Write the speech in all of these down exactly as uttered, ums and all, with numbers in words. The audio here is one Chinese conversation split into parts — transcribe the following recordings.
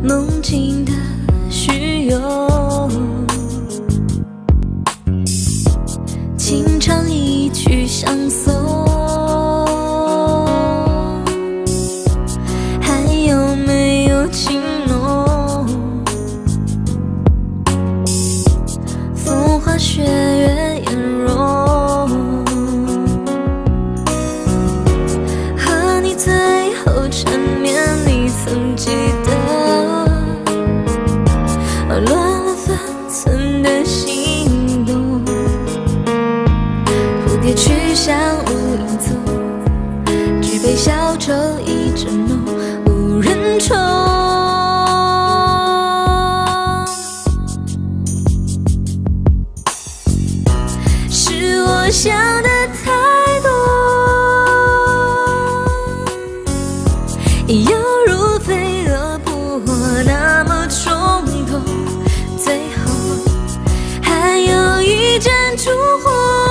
梦境的虚有，情长一曲相送，还有没有情浓？风花雪月颜容，和你最后缠绵，你曾记得乱了分寸的心动，蝴蝶去向无影踪，举杯消愁一阵浓，无人宠。是我想的太多，犹如飞蛾扑火那么冲动，最后还有一盏烛火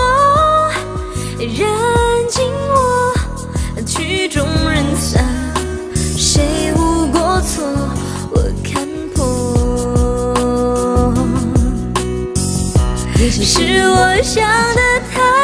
燃尽我，曲终人散，谁无过错我看破。是我想的太